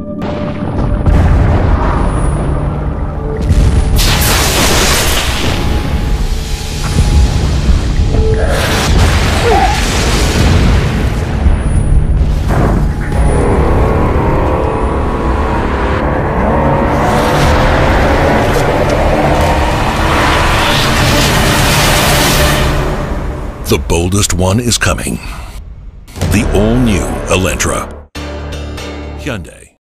The boldest one is coming. The all-new Elantra. Hyundai.